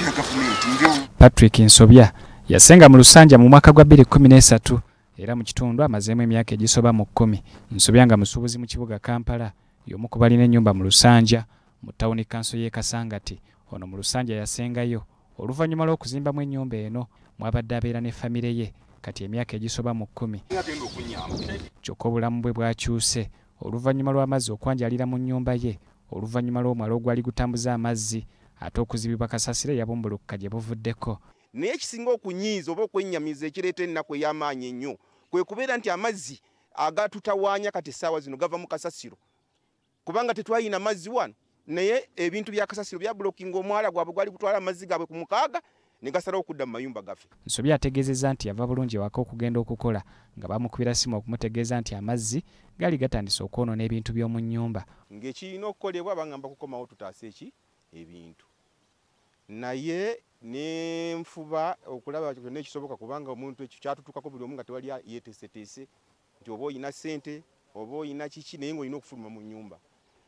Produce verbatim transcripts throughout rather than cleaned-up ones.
Patrick Nsobya yasenga mu Lusanja mu mwaka gwa bbiri kkumi n'esatu era mu kitundu amazeemu emyaka egisoba mu kkumi. Nsobya nga musuubuzi mu kibuga Kampala, y'omu ku balina ennyumba mu Lusanja mu tawuni kanso y'e Kasangati. Ono mu Lusanja yasengayo oluvannyuma lw'okuzimbamu ennyumba eno mwabadde abeera ne famire ye kati emyaka egisoba mu kkumi. Kyokka obulamu bwe bwakyuse oluvannyuma lw'amazzi okwanjalira mu nnyumba ye oluvannyuma lw'omwala ogwali gutambuza amazzi ate okuzibibwa kasasiro eyabumbulukuka gye buvuddeko. Naye ekisinga okunyiiza oba okwennyamiza ekireeta ennaku ey'amaanyi ennyo kwe kubeera nti amazzi agatutawaanya kati essaawa zino gava mu kasasiro, kubanga tetwalina mazzi wano, naye ebintu bya kasasiro bya bulokinga omwala gwabwe gwali gutwala amazzi gaabwe ku mukaaga ne gasalawo okudda mu mayumba gaffe. Nsobya ategeezezza nti yava bulungi ewaka okugenda okukola nga bamukubira simu okumutegeeza nti amazzi gali gatandise okwonoona ebintu by'omu nnyumba. Ng'ekirina okukolebwa bagamba kukomawo tutaase eki ebintu, naye ne nfuba okulaba kyonna ekisoboka kubanga omuntu ekyo kyatutukako buli omu nga tewali yeeteeseteese nti oba oyina ssente oba oyina kiki naye ng'olina okufuluma mu nnyumba.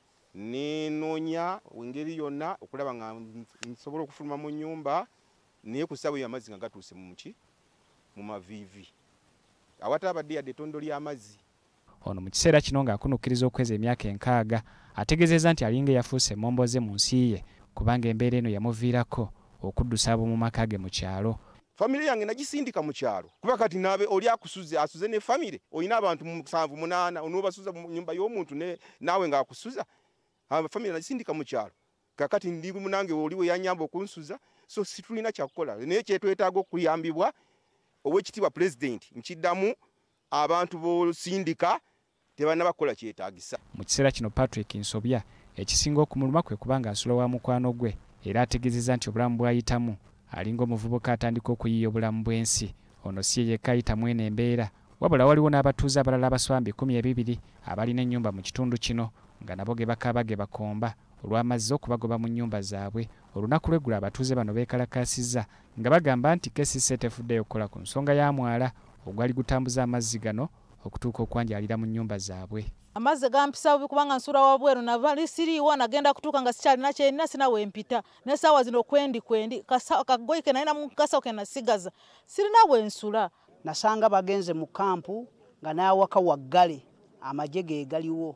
Nenoonya engeri yonna okulaba nga nsobola okufuluma mu nnyumba naye ku ssaawa eyo amazzi nga gatuuse mu ki mu maviivi awataabadde yadde ettondo ly'amazzi. Ono mu kiseera kino ng'akunukkiriza okweza emyaka enkaaga ategeezezza nti alinga eyafuuse emmomboze mu nsi ye kubanga embeera eno yamuviirako okuddusa abo mu maka ge mu kyalo. Famire yange nagisindika mu kyalo kuba kati naabe oli akusuze asuze ne famire olina abantu musanvu munaana onoobasuza mu nnyumba y'omuntu naawe ng'akusuza. Famire nagisindika mu kyalo kakati ndi munange oli we yanyamba okunsuza, so situlina kyakukola naye kyetwetaaga okuyambibwa ow'ekitiibwa pulezidenti nkiddamu abantu b'osindika tebanabakola kyetaagisa. Mu kiseera kino Patrick Nsobya ekisinga okumuluma kwe kubanga asula wa mukwano gwe era ategeezezza nti obulamu bw'ayitamu alinga omuvubuka atandika okuyiiya obulamu bw'ensi. Ono si ye yekka ayitamu eno embeera wabula waliwo n'abatuuze abalala abasoba bikumi ebibiri abalina ennyumba mu kitundu kino nga nabo ge bakaaba ge bakomba olw'amazzi okubagoba mu nnyumba zaabwe. Olunaku lw'eggulo abatuuze bano beekalakaasizza nga bagamba nti K C C tefuddeyo kukola ku nsonga ya mwala ogwali gutambuza amazzi gano okutuuka okwanjalira mu nnyumba zaabwe. Amazzi gampisa bubi kubanga nsula wabweru navali siriiwo nagenda kutuuka nga sikyalina kyerina sina wempita n'essaawa zino kwendi kwendi akagoyi ke nalina mu kasawo ke nasigaza sirina wensula. Nasanga bagenze mu kampu nga n'awaka waggale amagye ge galiwo,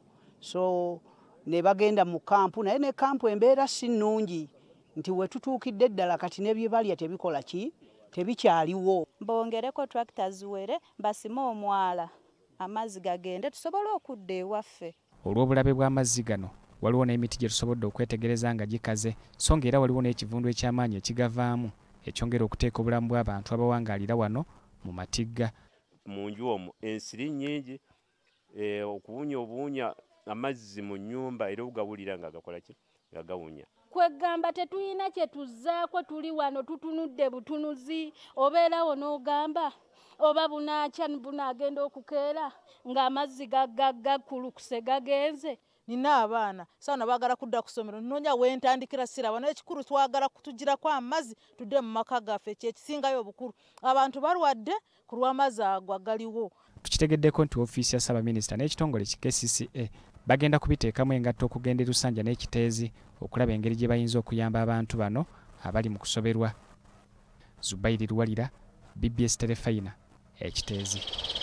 so ne bagenda mu kampu naye ne kampu embeera si nnungi nti we tutuukidde ddala kati ne bye balya tebikola ki tebikyaliwo. Bongereko tractor ziwere basime omwala amazzi gagende tusobole okudda ewaffe. Olw'obulabe bw'amazzi gano waliwo n'emiti gye tusobodde okwetegereza nga gikaze so ng'era waliwo n'ekivundu eky'amaanyi ekigavaamu ekyongera okuteeka obulamu bw'abantu abawangaalira wano mu matigga. Mu nju omwo ensiri nnyingi, okuwunya obuwunya amazzi mu nnyumba era ogawulira nga gakola ki nga gawunya. Kwegamba tetulina kye tuzzaako tuli wano tutunudde butunuzi obeerawo n'ogamba oba bunakya bunaagenda okukeera ng'amazzi gagaggakulukuse gagenze. Nina abaana saana baagala kudda ku ssomero nnoonya wentandikira siraba n'ekikulu twagala kutugirako amazzi tudde mu maka gaffe kyekisingayo obukulu. Abantu balwadde ku lw'amazzi ago agaliwo. Tukitegeddeko nti ofiisi ya Ssaabaminisita n'ekitongole ki K C C A bagenda kubiteekamu engatto okugenda e Lusanja n'ekiteezi okulaba engeri gye bayinza okuyamba abantu bano abali mu kusoberwa. Zubairi Luwalira, B B S Telefayina, ekiteezi.